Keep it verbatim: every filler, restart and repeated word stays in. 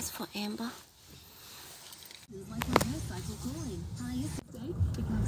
This is for Amber. Like a motorcycle cooling. Highest state because